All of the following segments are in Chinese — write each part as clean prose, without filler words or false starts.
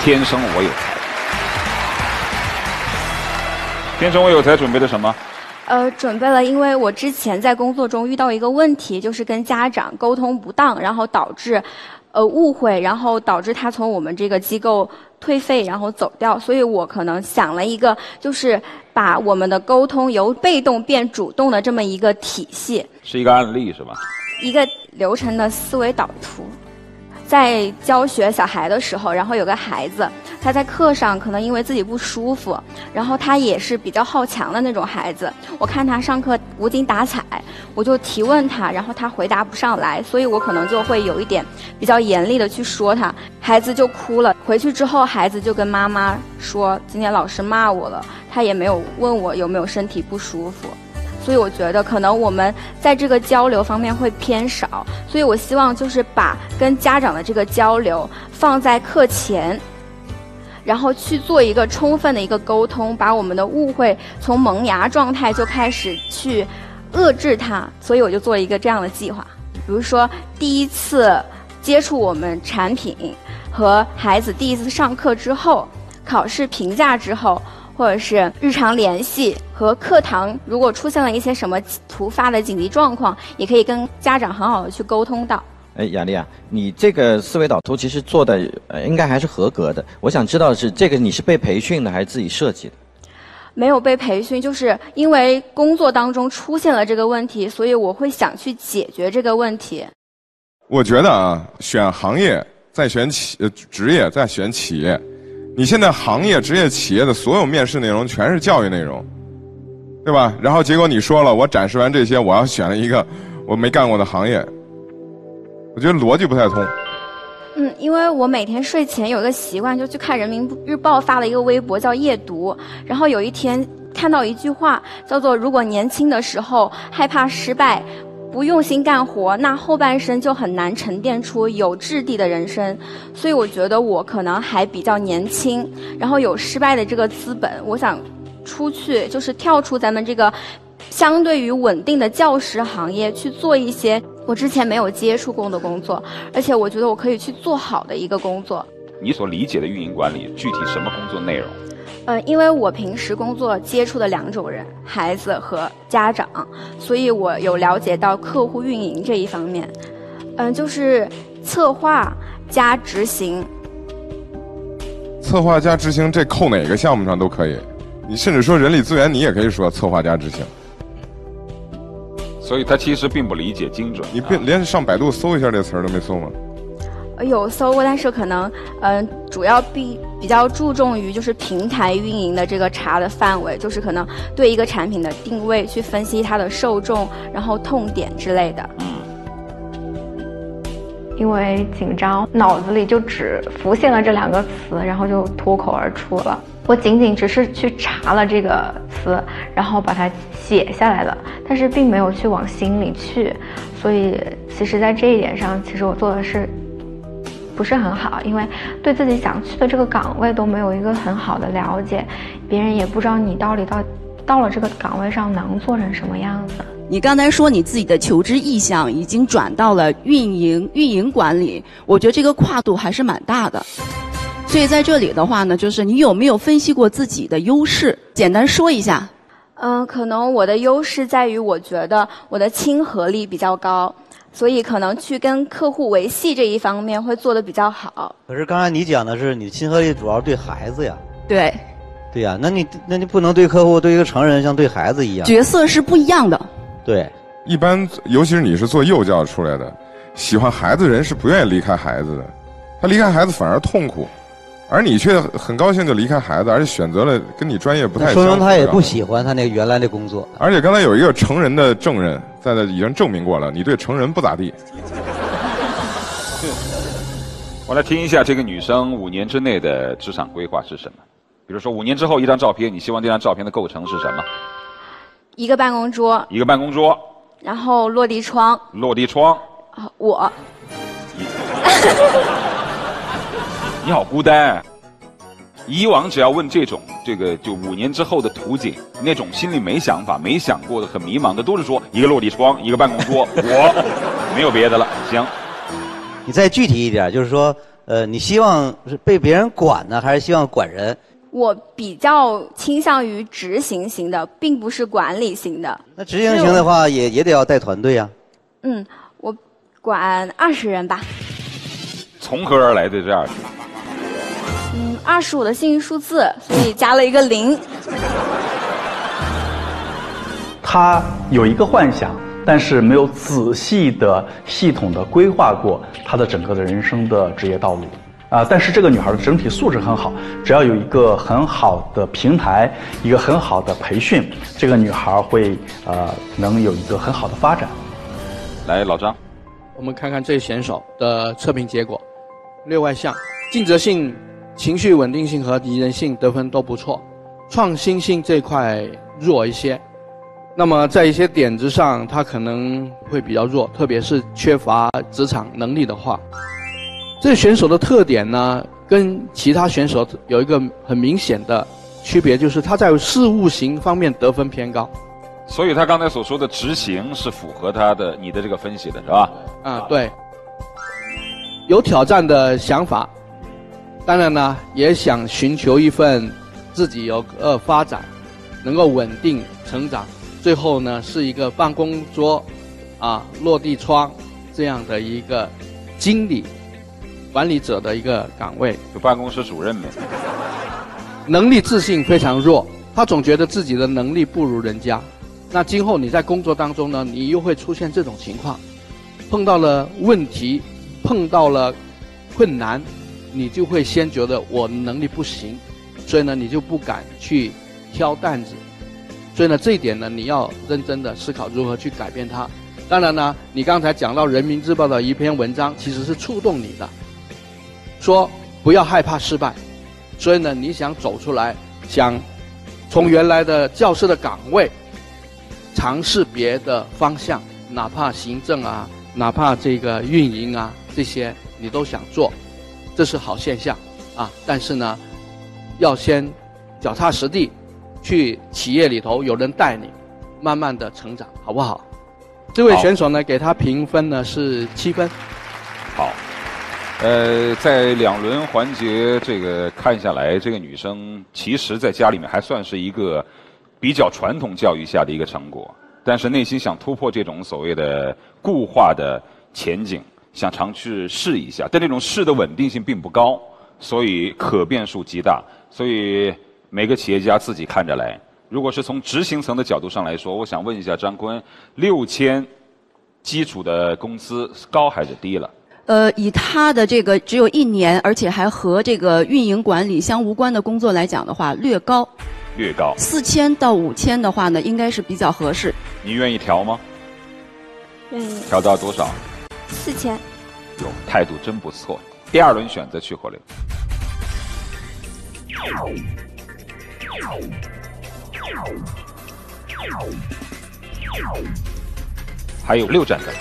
天生我有才。天生我有才准备的什么？ 准备了，因为我之前在工作中遇到一个问题，就是跟家长沟通不当，然后导致误会，然后导致他从我们这个机构退费，然后走掉。所以我可能想了一个，就是把我们的沟通由被动变主动的这么一个体系。 是一个案例是吧？ 一个流程的思维导图。在教学小孩的时候，然后有个孩子，他在课上可能因为自己不舒服，然后他也是比较好强的那种孩子。我看他上课无精打采，我就提问他，然后他回答不上来，所以我可能就会有一点比较严厉的去说他，孩子就哭了。回去之后，孩子就跟妈妈说，今天老师骂我了，他也没有问我有没有身体不舒服。所以我觉得可能我们在这个交流方面会偏少，所以我希望就是把跟家长的这个交流放在课前，然后去做一个充分的一个沟通，把我们的误会从萌芽状态就开始去遏制它。所以我就做了一个这样的计划，比如说第一次接触我们产品和孩子第一次上课之后，考试评价之后，或者是日常联系和课堂，如果出现了一些什么突发的紧急状况，也可以跟家长很好的去沟通到。 雅丽啊，你这个思维导图其实做的应该还是合格的。我想知道的是，这个你是被培训的还是自己设计的？ 没有被培训，就是因为工作当中出现了这个问题，所以我会想去解决这个问题。 我觉得啊，选行业再选职业再选企业。你现在行业、职业、企业的所有面试内容全是教育内容，对吧？然后结果你说了，我展示完这些，我要选了一个我没干过的行业，我觉得逻辑不太通。 因为我每天睡前有一个习惯，就去看人民日报发了一个微博叫夜读，然后有一天看到一句话，叫做如果年轻的时候害怕失败，不用心干活，那后半生就很难沉淀出有质地的人生。所以我觉得我可能还比较年轻，然后有失败的这个资本，我想出去就是跳出咱们这个相对于稳定的教师行业，去做一些我之前没有接触过的工作，而且我觉得我可以去做好的一个工作。 你所理解的运营管理具体什么工作内容？ 因为我平时工作接触的两种人，孩子和家长，所以我有了解到客户运营这一方面。就是策划加执行。 策划加执行，这扣哪个项目上都可以。你甚至说人力资源，你也可以说策划加执行。 所以他其实并不理解精准。 你连上百度搜一下这词儿都没搜吗？ 有搜过，但是可能主要比较注重于就是平台运营的这个查的范围，就是可能对一个产品的定位去分析它的受众，然后痛点之类的。 因为紧张，脑子里就只浮现了这两个词，然后就脱口而出了。我仅仅只是去查了这个词，然后把它写下来了，但是并没有去往心里去。所以其实在这一点上，其实我做的是不是很好，因为对自己想去的这个岗位都没有一个很好的了解，别人也不知道你到了这个岗位上能做成什么样子。 你刚才说你自己的求职意向已经转到了运营管理，我觉得这个跨度还是蛮大的。所以在这里的话呢，就是你有没有分析过自己的优势？简单说一下。 可能我的优势在于，我觉得我的亲和力比较高，所以可能去跟客户维系这一方面会做得比较好。 可是刚才你讲的是你亲和力主要对孩子呀。 对。 对呀，那你不能对客户对一个成人像对孩子一样。 角色是不一样的。 对， 一般尤其是你是做幼教出来的，喜欢孩子人是不愿意离开孩子的，他离开孩子反而痛苦，而你却很高兴就离开孩子，而且选择了跟你专业不太相符。 说明他也不喜欢他那个原来的工作。 而且刚才有一个成人的证人在这已经证明过了，你对成人不咋地。 我来听一下这个女生5年之内的职场规划是什么？比如说5年之后一张照片，你希望这张照片的构成是什么？ 一个办公桌。 一个办公桌。 然后落地窗。 落地窗。 我。 你好孤单。以往只要问这种就5年之后的图景，那种心里没想法、没想过的、很迷茫的，都是说一个落地窗，一个办公桌，我没有别的了。行。 你再具体一点，就是说， 你希望是被别人管呢，还是希望管人？ 我比较倾向于执行型的，并不是管理型的。 那执行型的话，也得要带团队啊。 我管20人吧。 从何而来的这20？ 25的幸运数字，所以加了一个0。 他有一个幻想，但是没有仔细的、系统的规划过他的整个的人生的职业道路。但是这个女孩的整体素质很好，只要有一个很好的平台，一个很好的培训，这个女孩会能有一个很好的发展。 来，老张， 我们看看这些选手的测评结果，6外项，尽责性、情绪稳定性和宜人性得分都不错，创新性这块弱一些。那么在一些点子上，他可能会比较弱，特别是缺乏职场能力的话。这选手的特点呢，跟其他选手有一个很明显的区别，就是他在事务型方面得分偏高。 所以他刚才所说的执行是符合你的这个分析的，是吧？ 对。有挑战的想法，当然呢，也想寻求一份自己有发展，能够稳定成长，最后呢是一个办公桌落地窗这样的一个经理管理者的一个岗位， 就办公室主任呗。 能力自信非常弱，他总觉得自己的能力不如人家。那今后你在工作当中呢，你又会出现这种情况，碰到了问题，碰到了困难，你就会先觉得我能力不行，所以呢你就不敢去挑担子。所以呢这一点呢，你要认真的思考如何去改变它。当然呢，你刚才讲到人民日报的一篇文章，其实是触动你的，说不要害怕失败。所以呢你想走出来，想从原来的教师的岗位尝试别的方向，哪怕行政哪怕这个运营这些你都想做，这是好现象但是呢要先脚踏实地，去企业里头有人带你，慢慢的成长，好不好？这位选手呢，给他评分呢是7分。 好，在2轮环节这个看下来，这个女生其实在家里面还算是一个比较传统教育下的一个成果，但是内心想突破这种所谓的固化的前景，想尝试试一下，但这种试的稳定性并不高，所以可变数极大，所以每个企业家自己看着来。如果是从执行层的角度上来说，我想问一下张坤，6000基础的工资高还是低了？ 以他的这个只有1年，而且还和这个运营管理相无关的工作来讲的话，略高。 略高。 4000到5000的话呢，应该是比较合适。 你愿意调吗？ 愿意。 调到多少 ？4000。 有态度真不错。第2轮选择去火流。还有6盏灯，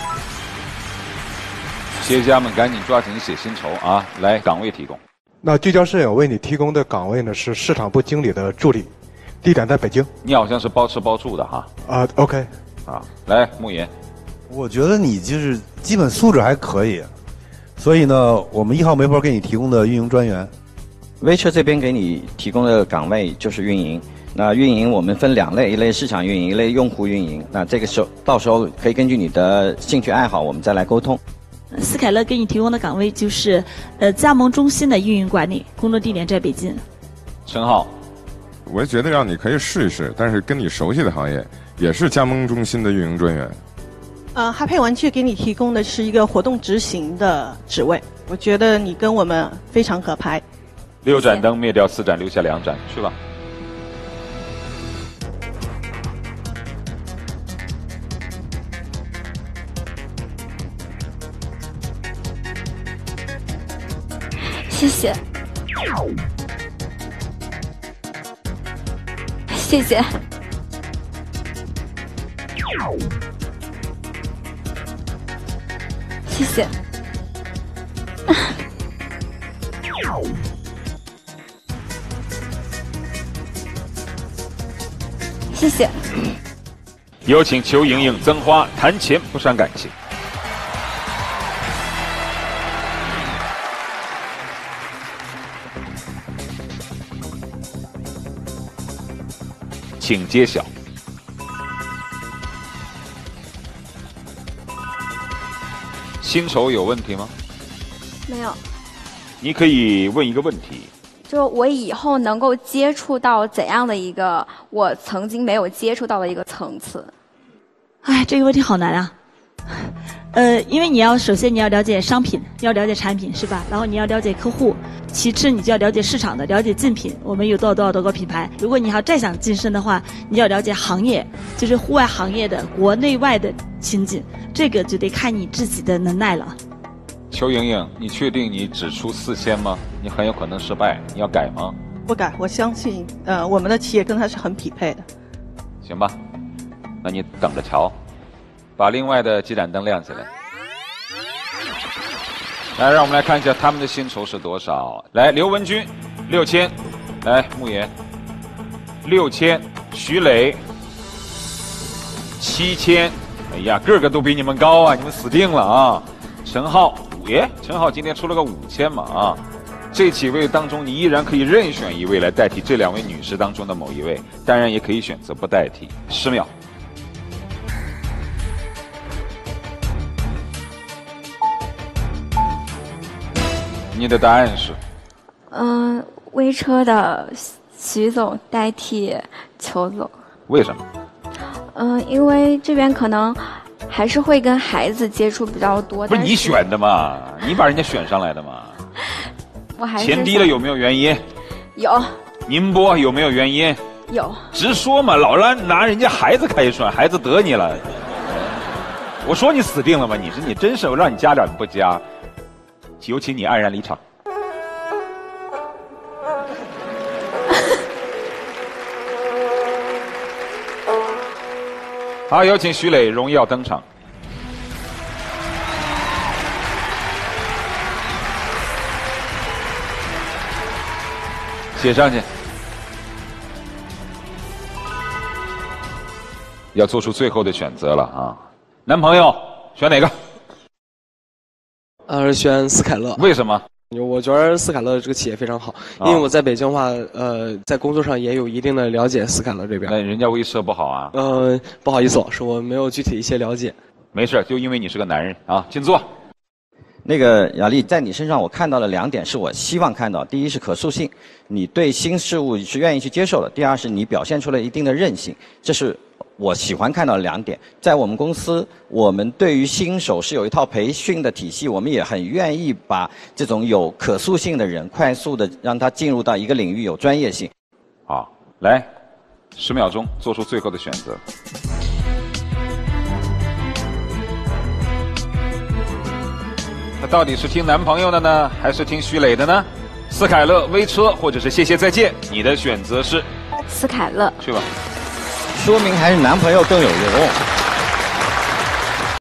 企业家们赶紧抓紧写薪酬啊！来，岗位提供。 那聚焦摄影为你提供的岗位呢是市场部经理的助理，地点在北京。 你好像是包吃包住的哈。 OK。 来，慕言。 我觉得你就是基本素质还可以，所以呢，我们1号媒婆给你提供的运营专员。 微车这边给你提供的岗位就是运营。那运营我们分2类，一类市场运营，一类用户运营。那这个到时候可以根据你的兴趣爱好，我们再来沟通。 斯凯勒给你提供的岗位就是加盟中心的运营管理，工作地点在北京。 陈浩， 我觉得让你可以试一试，但是跟你熟悉的行业也是加盟中心的运营专员。 哈佩玩具给你提供的是一个活动执行的职位，我觉得你跟我们非常合拍。 6盏灯灭掉4盏，留下2盏，去吧。 谢谢，谢谢，谢谢，谢谢。 有请邱莹莹赠花，谈钱不伤感情。 请揭晓。薪酬有问题吗？ 没有。 你可以问一个问题， 就我以后能够接触到怎样的一个我曾经没有接触到的一个层次？ 哎，这个问题好难啊。因为首先你要了解商品，要了解产品是吧？然后你要了解客户，其次你就要了解市场的，了解竞品，我们有多少个品牌。如果你要再想晋升的话，你要了解行业，就是户外行业的国内外的情景，这个就得看你自己的能耐了。 邱莹莹，你确定你只出4000吗？你很有可能失败，你要改吗？ 不改，我相信我们的企业跟它是很匹配的。 行吧，那你等着瞧。把另外的几盏灯亮起来。来，让我们来看一下他们的薪酬是多少。来，刘文军6000，来，慕言6000，徐磊7000。哎呀，个个都比你们高啊，你们死定了啊！陈浩，陈浩今天出了个5000嘛啊。这几位当中，你依然可以任选一位来代替这2位女士当中的某一位，当然也可以选择不代替。10秒。你的答案是？ 微车的徐总代替邱总。 为什么？ 因为这边可能还是会跟孩子接触比较多。 不是你选的嘛？你把人家选上来的嘛？ 我还是前低了有没有原因？ 有。 宁波有没有原因？ 有。 直说嘛，老拿人家孩子开涮，孩子得你了。我说你死定了吗？你真是我让你加点不加。有请你黯然离场。好，有请徐磊荣耀登场。写上去。要做出最后的选择了啊！男朋友选哪个？ 选斯凯勒。 为什么？ 我觉得斯凯勒这个企业非常好，因为我在北京的话，在工作上也有一定的了解斯凯勒这边。 那人家威慑不好啊？ 不好意思，是我没有具体一些了解。 没事，就因为你是个男人啊，请坐。 那个雅丽，在你身上我看到了2点，是我希望看到。第一是可塑性，你对新事物是愿意去接受的；第二是你表现出了一定的韧性，这是我喜欢看到的2点。在我们公司，我们对于新手是有一套培训的体系，我们也很愿意把这种有可塑性的人快速的让他进入到一个领域有专业性。 好，来，10秒钟做出最后的选择。他到底是听男朋友的呢，还是听徐磊的呢？斯凯勒、微车，或者是谢谢再见，你的选择是？ 斯凯勒。 去吧。 说明还是男朋友更有用。